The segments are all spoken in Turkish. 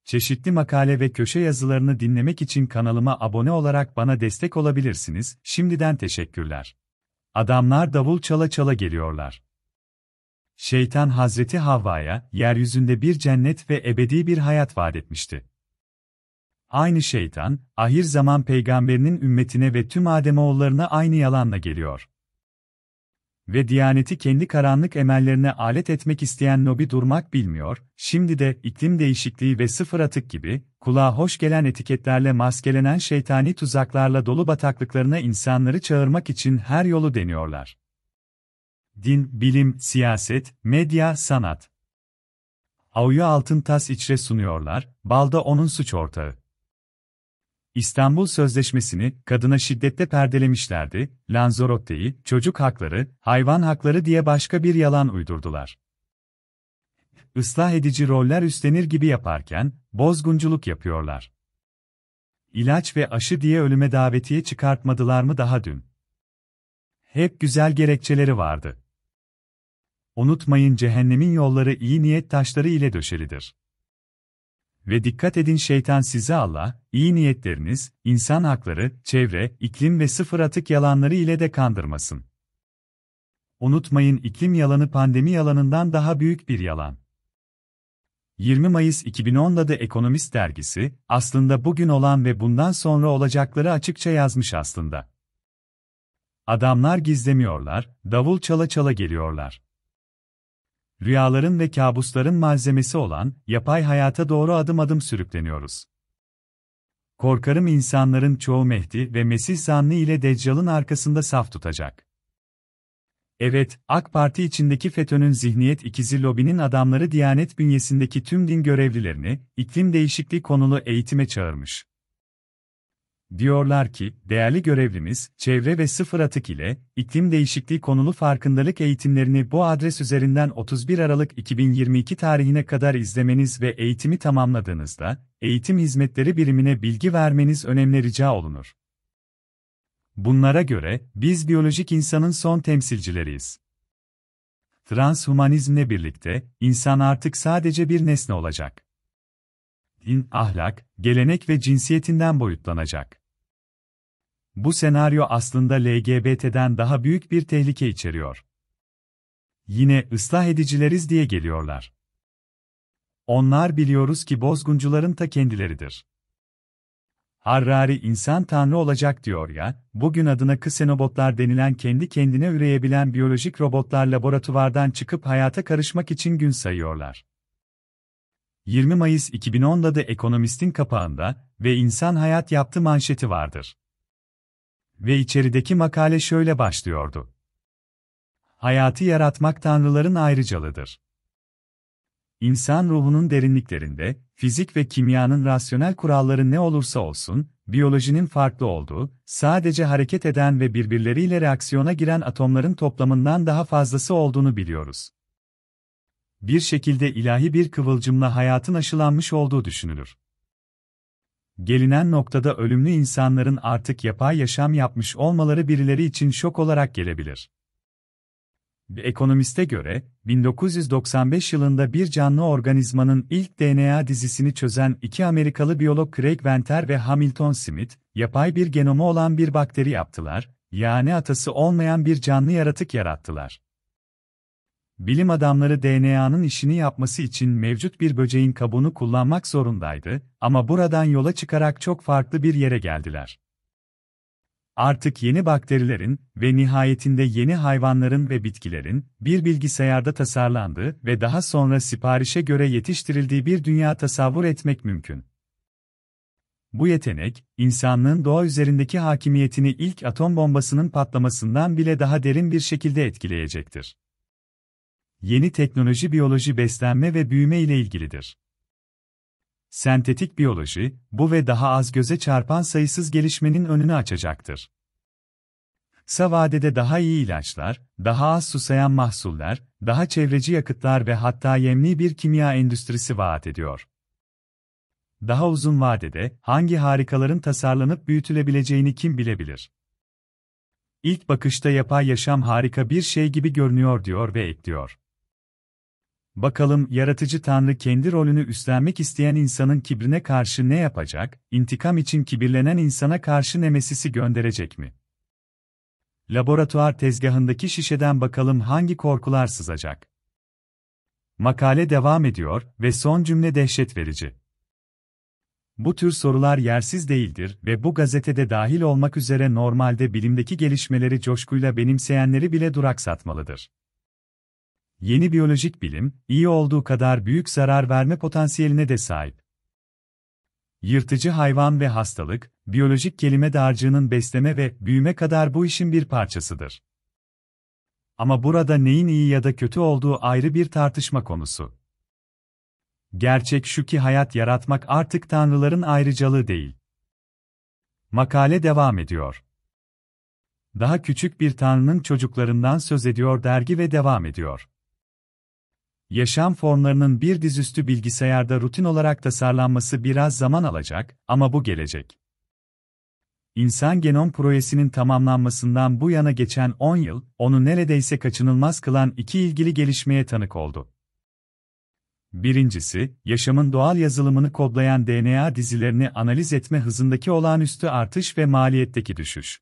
Çeşitli makale ve köşe yazılarını dinlemek için kanalıma abone olarak bana destek olabilirsiniz. Şimdiden teşekkürler. Adamlar davul çala çala geliyorlar. Şeytan Hazreti Havva'ya yeryüzünde bir cennet ve ebedi bir hayat vaat etmişti. Aynı şeytan, ahir zaman peygamberinin ümmetine ve tüm Ademoğullarına aynı yalanla geliyor. Ve Diyaneti kendi karanlık emellerine alet etmek isteyen lobi durmak bilmiyor, şimdi de iklim değişikliği ve sıfır atık gibi, kulağa hoş gelen etiketlerle maskelenen şeytani tuzaklarla dolu bataklıklarına insanları çağırmak için her yolu deniyorlar. Din, bilim, siyaset, medya, sanat. Avuyu altın tas içre sunuyorlar, bal da onun suç ortağı. İstanbul Sözleşmesi'ni kadına şiddetle perdelemişlerdi, Lanzarotte'yi çocuk hakları, hayvan hakları diye başka bir yalan uydurdular. Islah edici roller üstlenir gibi yaparken, bozgunculuk yapıyorlar. İlaç ve aşı diye ölüme davetiye çıkartmadılar mı daha dün? Hep güzel gerekçeleri vardı. Unutmayın cehennemin yolları iyi niyet taşları ile döşelidir. Ve dikkat edin şeytan sizi Allah, iyi niyetleriniz, insan hakları, çevre, iklim ve sıfır atık yalanları ile de kandırmasın. Unutmayın iklim yalanı pandemi yalanından daha büyük bir yalan. 20 Mayıs 2010'da The Economist dergisi, aslında bugün olan ve bundan sonra olacakları açıkça yazmış aslında. Adamlar gizlemiyorlar, davul çala çala geliyorlar. Rüyaların ve kabusların malzemesi olan, yapay hayata doğru adım adım sürükleniyoruz. Korkarım insanların çoğu Mehdi ve Mesih zannı ile Deccal'ın arkasında saf tutacak. Evet, AK Parti içindeki FETÖ'nün zihniyet ikizi lobinin adamları Diyanet bünyesindeki tüm din görevlilerini, iklim değişikliği konulu eğitime çağırmış. Diyorlar ki, değerli görevlimiz, çevre ve sıfır atık ile, iklim değişikliği konulu farkındalık eğitimlerini bu adres üzerinden 31 Aralık 2022 tarihine kadar izlemeniz ve eğitimi tamamladığınızda, eğitim hizmetleri birimine bilgi vermeniz önemli rica olunur. Bunlara göre, biz biyolojik insanın son temsilcileriyiz. Transhumanizmle birlikte, insan artık sadece bir nesne olacak. Din, ahlak, gelenek ve cinsiyetinden boyutlanacak. Bu senaryo aslında LGBT'den daha büyük bir tehlike içeriyor. Yine ıslah edicileriz diye geliyorlar. Onlar biliyoruz ki bozguncuların ta kendileridir. Harari insan tanrı olacak diyor ya, bugün adına ksenobotlar denilen kendi kendine üreyebilen biyolojik robotlar laboratuvardan çıkıp hayata karışmak için gün sayıyorlar. 20 Mayıs 2010'da The Economist'in kapağında ve insan hayat yaptı manşeti vardır. Ve içerideki makale şöyle başlıyordu. Hayatı yaratmak tanrıların ayrıcalığıdır. İnsan ruhunun derinliklerinde, fizik ve kimyanın rasyonel kuralları ne olursa olsun, biyolojinin farklı olduğu, sadece hareket eden ve birbirleriyle reaksiyona giren atomların toplamından daha fazlası olduğunu biliyoruz. Bir şekilde ilahi bir kıvılcımla hayatın aşılanmış olduğu düşünülür. Gelinen noktada ölümlü insanların artık yapay yaşam yapmış olmaları birileri için şok olarak gelebilir. Bir ekonomiste göre, 1995 yılında bir canlı organizmanın ilk DNA dizisini çözen iki Amerikalı biyolog Craig Venter ve Hamilton Smith, yapay bir genomu olan bir bakteri yaptılar, yani atası olmayan bir canlı yaratık yarattılar. Bilim adamları DNA'nın işini yapması için mevcut bir böceğin kabuğunu kullanmak zorundaydı, ama buradan yola çıkarak çok farklı bir yere geldiler. Artık yeni bakterilerin ve nihayetinde yeni hayvanların ve bitkilerin bir bilgisayarda tasarlandığı ve daha sonra siparişe göre yetiştirildiği bir dünya tasavvur etmek mümkün. Bu yetenek, insanlığın doğa üzerindeki hakimiyetini ilk atom bombasının patlamasından bile daha derin bir şekilde etkileyecektir. Yeni teknoloji biyoloji beslenme ve büyüme ile ilgilidir. Sentetik biyoloji, bu ve daha az göze çarpan sayısız gelişmenin önünü açacaktır. Kısa vadede daha iyi ilaçlar, daha az susayan mahsuller, daha çevreci yakıtlar ve hatta yemli bir kimya endüstrisi vaat ediyor. Daha uzun vadede, hangi harikaların tasarlanıp büyütülebileceğini kim bilebilir? İlk bakışta yapay yaşam harika bir şey gibi görünüyor diyor ve ekliyor. Bakalım yaratıcı Tanrı kendi rolünü üstlenmek isteyen insanın kibrine karşı ne yapacak, intikam için kibirlenen insana karşı nemesisi gönderecek mi? Laboratuvar tezgahındaki şişeden bakalım hangi korkular sızacak? Makale devam ediyor ve son cümle dehşet verici. Bu tür sorular yersiz değildir ve bu gazetede dahil olmak üzere normalde bilimdeki gelişmeleri coşkuyla benimseyenleri bile duraksatmalıdır. Yeni biyolojik bilim, iyi olduğu kadar büyük zarar verme potansiyeline de sahip. Yırtıcı hayvan ve hastalık, biyolojik kelime dağarcığının besleme ve büyüme kadar bu işin bir parçasıdır. Ama burada neyin iyi ya da kötü olduğu ayrı bir tartışma konusu. Gerçek şu ki hayat yaratmak artık tanrıların ayrıcalığı değil. Makale devam ediyor. Daha küçük bir tanrının çocuklarından söz ediyor dergi ve devam ediyor. Yaşam formlarının bir dizüstü bilgisayarda rutin olarak tasarlanması biraz zaman alacak ama bu gelecek. İnsan genom projesinin tamamlanmasından bu yana geçen 10 yıl, onu neredeyse kaçınılmaz kılan iki ilgili gelişmeye tanık oldu. Birincisi, yaşamın doğal yazılımını kodlayan DNA dizilerini analiz etme hızındaki olağanüstü artış ve maliyetteki düşüş.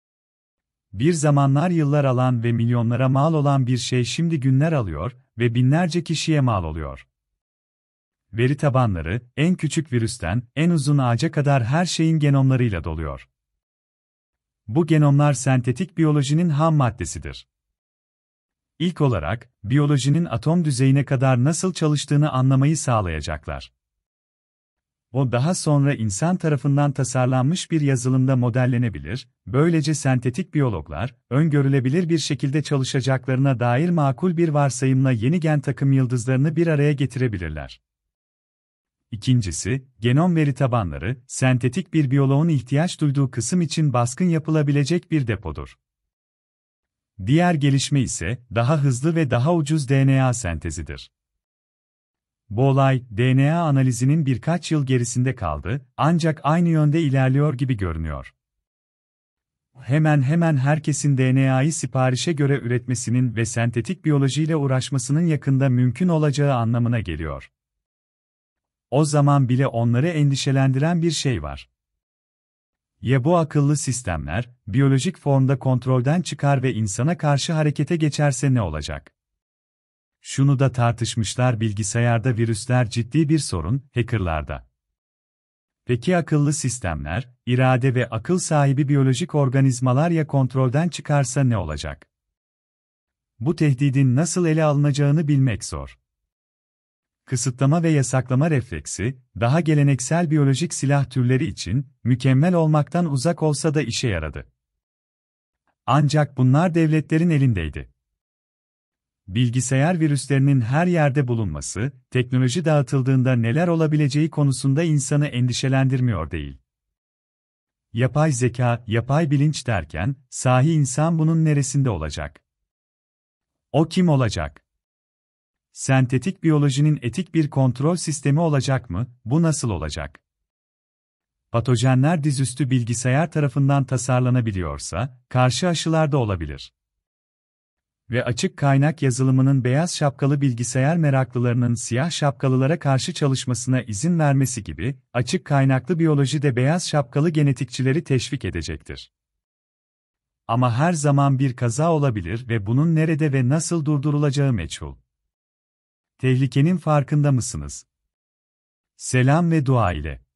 Bir zamanlar yıllar alan ve milyonlara mal olan bir şey şimdi günler alıyor ve binlerce kişiye mal oluyor. Veri tabanları, en küçük virüsten en uzun ağaca kadar her şeyin genomlarıyla doluyor. Bu genomlar sentetik biyolojinin ham maddesidir. İlk olarak, biyolojinin atom düzeyine kadar nasıl çalıştığını anlamayı sağlayacaklar. O daha sonra insan tarafından tasarlanmış bir yazılımda modellenebilir, böylece sentetik biyologlar, öngörülebilir bir şekilde çalışacaklarına dair makul bir varsayımla yeni gen takım yıldızlarını bir araya getirebilirler. İkincisi, genom veri tabanları, sentetik bir biyoloğun ihtiyaç duyduğu kısım için baskın yapılabilecek bir depodur. Diğer gelişme ise, daha hızlı ve daha ucuz DNA sentezidir. Bu olay, DNA analizinin birkaç yıl gerisinde kaldı, ancak aynı yönde ilerliyor gibi görünüyor. Hemen hemen herkesin DNA'yı siparişe göre üretmesinin ve sentetik biyolojiyle uğraşmasının yakında mümkün olacağı anlamına geliyor. O zaman bile onları endişelendiren bir şey var. Ya bu akıllı sistemler, biyolojik formda kontrolden çıkar ve insana karşı harekete geçerse ne olacak? Şunu da tartışmışlar, bilgisayarda virüsler ciddi bir sorun, hackerlarda. Peki akıllı sistemler, irade ve akıl sahibi biyolojik organizmalar ya kontrolden çıkarsa ne olacak? Bu tehdidin nasıl ele alınacağını bilmek zor. Kısıtlama ve yasaklama refleksi, daha geleneksel biyolojik silah türleri için, mükemmel olmaktan uzak olsa da işe yaradı. Ancak bunlar devletlerin elindeydi. Bilgisayar virüslerinin her yerde bulunması, teknoloji dağıtıldığında neler olabileceği konusunda insanı endişelendirmiyor değil. Yapay zeka, yapay bilinç derken, sahi insan bunun neresinde olacak? O kim olacak? Sentetik biyolojinin etik bir kontrol sistemi olacak mı, bu nasıl olacak? Patojenler dizüstü bilgisayar tarafından tasarlanabiliyorsa, karşı aşılar da olabilir. Ve açık kaynak yazılımının beyaz şapkalı bilgisayar meraklılarının siyah şapkalılara karşı çalışmasına izin vermesi gibi, açık kaynaklı biyoloji de beyaz şapkalı genetikçileri teşvik edecektir. Ama her zaman bir kaza olabilir ve bunun nerede ve nasıl durdurulacağı meçhul. Tehlikenin farkında mısınız? Selam ve dua ile.